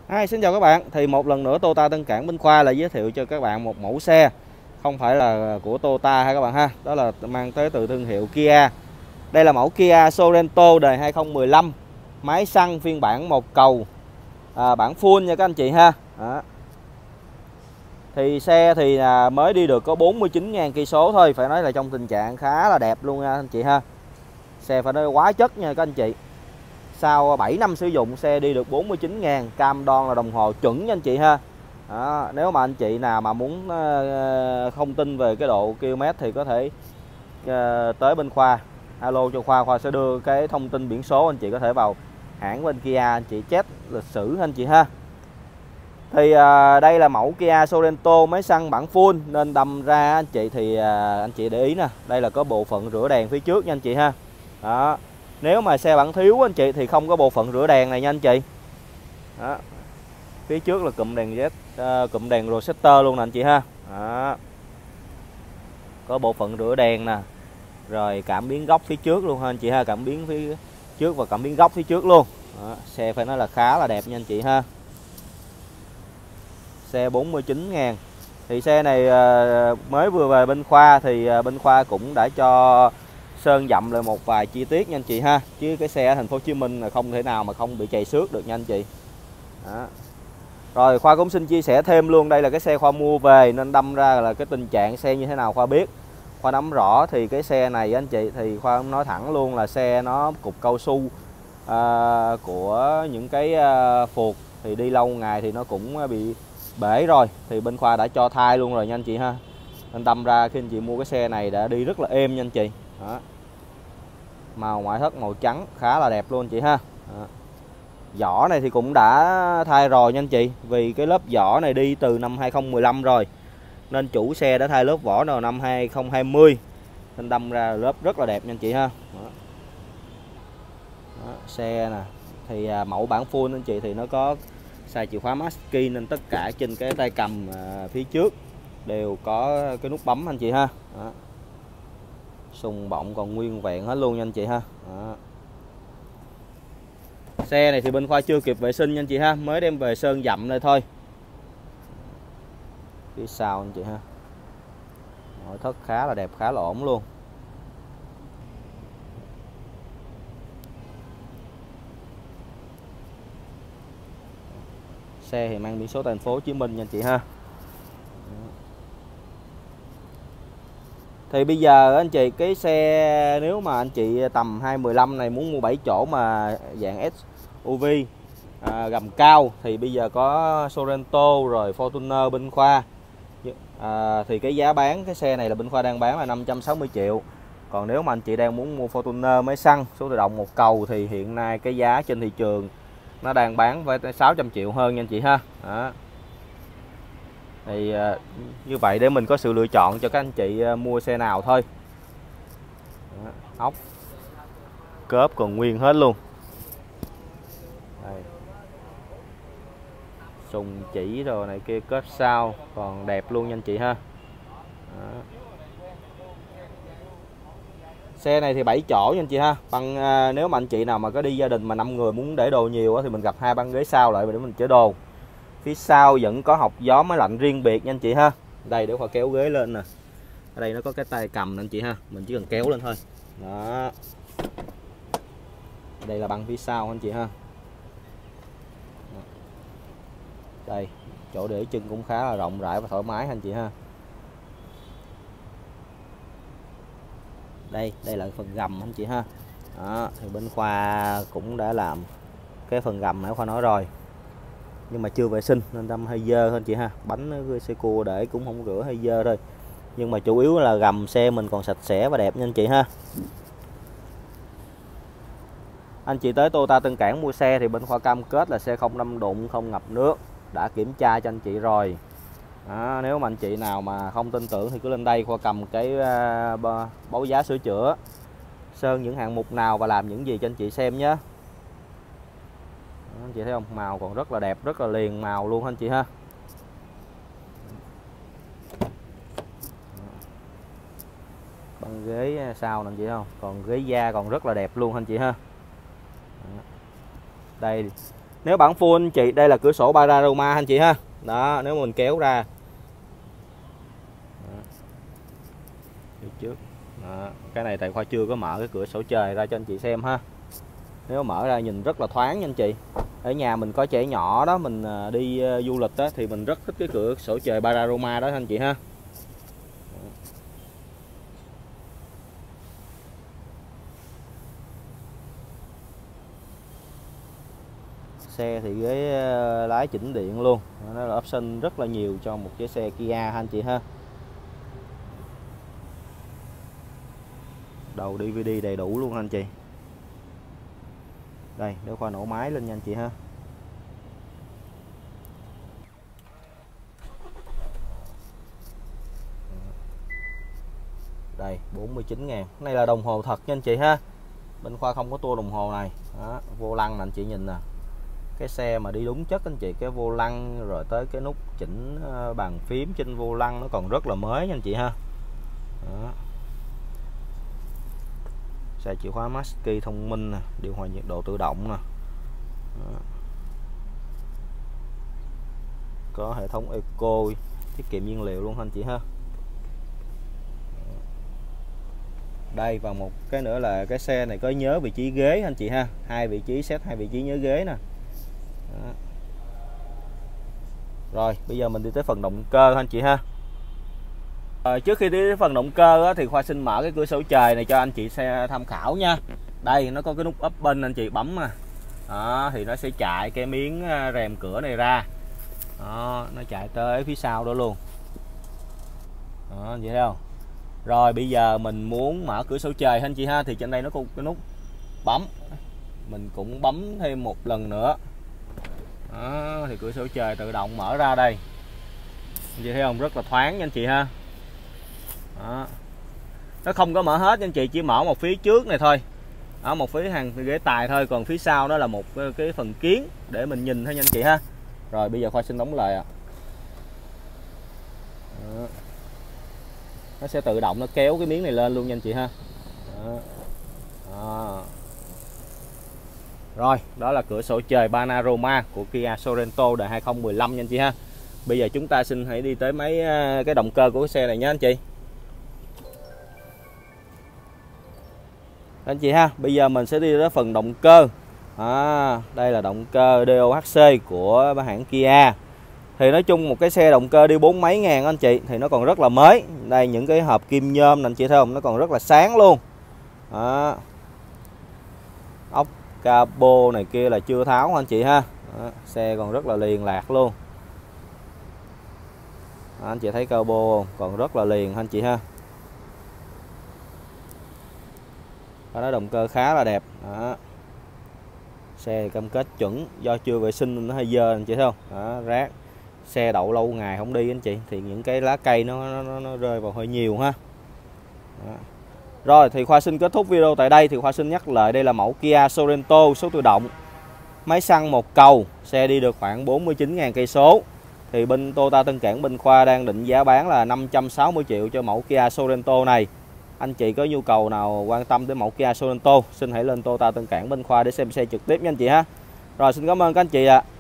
Xin chào các bạn. Thì một lần nữa Toyota Tân Cảng Bến Khoa lại giới thiệu cho các bạn một mẫu xe không phải là của Toyota ha các bạn ha. Đó là mang tới từ thương hiệu Kia. Đây là mẫu Kia Sorento đời 2015, máy xăng phiên bản một cầu, bản full nha các anh chị ha. Đó. Thì xe thì mới đi được có 49.000 cây số thôi, phải nói là trong tình trạng khá là đẹp luôn nha anh chị ha. Xe phải nói quá chất nha các anh chị. Sau 7 năm sử dụng xe đi được 49.000, cam đoan là đồng hồ chuẩn nha anh chị ha. Đó, nếu mà anh chị nào mà muốn thông tin về cái độ km thì có thể tới bên Khoa, alo cho Khoa sẽ đưa cái thông tin biển số, anh chị có thể vào hãng bên Kia anh chị check lịch sử anh chị ha. Thì đây là mẫu Kia Sorento máy xăng bản full nên đâm ra anh chị thì anh chị để ý nè, đây là có bộ phận rửa đèn phía trước nha anh chị ha. Đó. Nếu mà xe bản thiếu anh chị thì không có bộ phận rửa đèn này nha anh chị. Đó. Phía trước là cụm đèn Z, cụm đèn Rosetta luôn nè anh chị ha. Đó. Có bộ phận rửa đèn nè. Rồi cảm biến góc phía trước luôn ha anh chị ha, cảm biến phía trước và cảm biến góc phía trước luôn. Đó. Xe phải nói là khá là đẹp nha anh chị ha. Xe 49.000. Thì xe này mới vừa về bên Khoa thì bên Khoa cũng đã cho sơn dặm lại một vài chi tiết nha anh chị ha, chứ cái xe ở thành phố Hồ Chí Minh là không thể nào mà không bị chày xước được nha anh chị. Đó. Rồi Khoa cũng xin chia sẻ thêm luôn, đây là cái xe Khoa mua về nên đâm ra là cái tình trạng xe như thế nào Khoa biết, Khoa nắm rõ. Thì cái xe này anh chị thì Khoa nói thẳng luôn là xe nó cục cao su của những cái phuộc thì đi lâu ngày thì nó cũng bị bể rồi, thì bên Khoa đã cho thay luôn rồi nha anh chị ha. Nên đâm ra khi anh chị mua cái xe này đã đi rất là êm nha anh chị. Đó. Màu ngoại thất màu trắng khá là đẹp luôn anh chị ha. Đó. Vỏ này thì cũng đã thay rồi nha anh chị, vì cái lớp vỏ này đi từ năm 2015 rồi nên chủ xe đã thay lớp vỏ vào năm 2020 nên đâm ra lớp rất là đẹp nha anh chị ha. Đó. Đó. Xe nè thì mẫu bản full anh chị thì nó có xài chìa khóa master key nên tất cả trên cái tay cầm phía trước đều có cái nút bấm anh chị ha. Đó. Sùng bọng còn nguyên vẹn hết luôn nha anh chị ha. Đó. Xe này thì bên Khoa chưa kịp vệ sinh nha anh chị ha, mới đem về sơn dặm đây thôi. Phía sau anh chị ha, nội thất khá là đẹp, khá là ổn luôn. Xe thì mang biển số thành phố Hồ Chí Minh nha anh chị ha. Thì bây giờ anh chị cái xe nếu mà anh chị tầm 215 này muốn mua 7 chỗ mà dạng SUV gầm cao thì bây giờ có Sorento rồi Fortuner bên Khoa. Thì cái giá bán cái xe này là bên Khoa đang bán là 560 triệu. Còn nếu mà anh chị đang muốn mua Fortuner máy xăng số tự động một cầu thì hiện nay cái giá trên thị trường nó đang bán với 600 triệu hơn nha anh chị ha. Đó. Thì như vậy để mình có sự lựa chọn cho các anh chị mua xe nào thôi. Đó, ốc cớp còn nguyên hết luôn. Đây. Sùng chỉ rồi này kia cớp sau còn đẹp luôn nha anh chị ha. Đó. Xe này thì 7 chỗ nha anh chị ha. Nếu mà anh chị nào mà có đi gia đình mà 5 người muốn để đồ nhiều thì mình gặp 2 băng ghế sau lại để mình chở đồ. Phía sau vẫn có hộc gió máy lạnh riêng biệt nha anh chị ha. Đây để Khoa kéo ghế lên nè. Ở đây nó có cái tay cầm nè anh chị ha, mình chỉ cần kéo lên thôi. Đó. Đây là băng phía sau anh chị ha. Đây, chỗ để chân cũng khá là rộng rãi và thoải mái anh chị ha. Đây là phần gầm anh chị ha. Đó, thì bên Khoa cũng đã làm cái phần gầm nãy Khoa nói rồi, nhưng mà chưa vệ sinh nên đâm hơi dơ hơn chị ha. Bánh xe cua để cũng không rửa, hơi dơ thôi, nhưng mà chủ yếu là gầm xe mình còn sạch sẽ và đẹp nha anh chị ha. Anh chị tới Toyota Tân Cảng mua xe thì bên Khoa cam kết là xe không đâm đụng, không ngập nước, đã kiểm tra cho anh chị rồi. Đó, nếu mà anh chị nào mà không tin tưởng thì cứ lên đây Khoa cầm cái báo giá sửa chữa, sơn những hạng mục nào và làm những gì cho anh chị xem nhé. Anh chị thấy không, màu còn rất là đẹp, rất là liền màu luôn anh chị ha. Băng ghế sau nè anh chị không, còn ghế da còn rất là đẹp luôn anh chị ha. Đây Nếu bản full anh chị, đây là cửa sổ panorama anh chị ha. Đó, nếu mình kéo ra đi trước. Đó, cái này tại Khoa chưa có mở cái cửa sổ trời ra cho anh chị xem ha. Nếu mở ra nhìn rất là thoáng nha anh chị. Ở nhà mình có trẻ nhỏ đó, mình đi du lịch đó thì mình rất thích cái cửa sổ trời panorama đó anh chị ha. Xe thì ghế lái chỉnh điện luôn, nó là option rất là nhiều cho một chiếc xe Kia anh chị ha. Đầu DVD đầy đủ luôn anh chị. Đây, để Khoa nổ máy lên nha anh chị ha. Đây, 49.000. Cái này là đồng hồ thật nha anh chị ha. Bên Khoa không có tua đồng hồ này. Đó, vô lăng nè anh chị nhìn nè. Cái xe mà đi đúng chất anh chị, cái vô lăng rồi tới cái nút chỉnh bàn phím trên vô lăng nó còn rất là mới nha anh chị ha. Đó. Xe chìa khóa Maski thông minh nè, điều hòa nhiệt độ tự động nè. Đó. Có hệ thống eco tiết kiệm nhiên liệu luôn anh chị ha. Đây, và một cái nữa là cái xe này có nhớ vị trí ghế anh chị ha, 2 vị trí, set 2 vị trí nhớ ghế nè. Đó. Rồi bây giờ mình đi tới phần động cơ anh chị ha. Trước khi đi tới phần động cơ á, thì Khoa xin mở cái cửa sổ trời này cho anh chị xe tham khảo nha. Đây nó có cái nút open anh chị bấm mà. Đó, thì nó sẽ chạy cái miếng rèm cửa này ra. Đó, nó chạy tới phía sau đó luôn. Đó, anh chị thấy không? Rồi bây giờ mình muốn mở cửa sổ trời anh chị ha, thì trên đây nó có cái nút bấm. Mình cũng bấm thêm một lần nữa. Đó, thì cửa sổ trời tự động mở ra đây. Anh chị thấy không? Rất là thoáng nha anh chị ha. Đó. Nó không có mở hết anh chị, chỉ mở một phía trước này thôi. Ở một phía hàng ghế tài thôi, còn phía sau đó là một cái phần kiến để mình nhìn thôi nha anh chị ha. Rồi bây giờ Khoa xin đóng lại ạ. Đó. Nó sẽ tự động nó kéo cái miếng này lên luôn nha anh chị ha. Đó. Đó. Rồi, đó là cửa sổ trời panorama của Kia Sorento đời 2015 nha anh chị ha. Bây giờ chúng ta xin hãy đi tới mấy cái động cơ của cái xe này nha anh chị. Anh chị ha, bây giờ mình sẽ đi tới phần động cơ. Đây là động cơ DOHC của hãng Kia. Thì nói chung một cái xe động cơ đi 40 mấy ngàn anh chị thì nó còn rất là mới. Đây những cái hộp kim nhôm anh chị thấy không, nó còn rất là sáng luôn. Đó. Ốc capo này kia là chưa tháo anh chị ha. Đó. Xe còn rất là liền lạc luôn. Đó, anh chị thấy capo không? Còn rất là liền anh chị ha. Đó, động cơ khá là đẹp. Đó. Xe cam kết chuẩn, do chưa vệ sinh nó hơi dơ anh chị thấy không? Đó, rác. Xe đậu lâu ngày không đi anh chị thì những cái lá cây nó rơi vào hơi nhiều ha. Đó. Rồi thì Khoa xin kết thúc video tại đây. Thì Khoa xin nhắc lại đây là mẫu Kia Sorento số tự động, máy xăng một cầu, xe đi được khoảng 49.000 cây số. Thì bên Toyota Tân Cảng bên Khoa đang định giá bán là 560 triệu cho mẫu Kia Sorento này. Anh chị có nhu cầu nào quan tâm tới mẫu Kia Sorento, xin hãy lên Toyota Tân Cảng bên Khoa để xem xe trực tiếp nha anh chị ha. Rồi xin cảm ơn các anh chị ạ.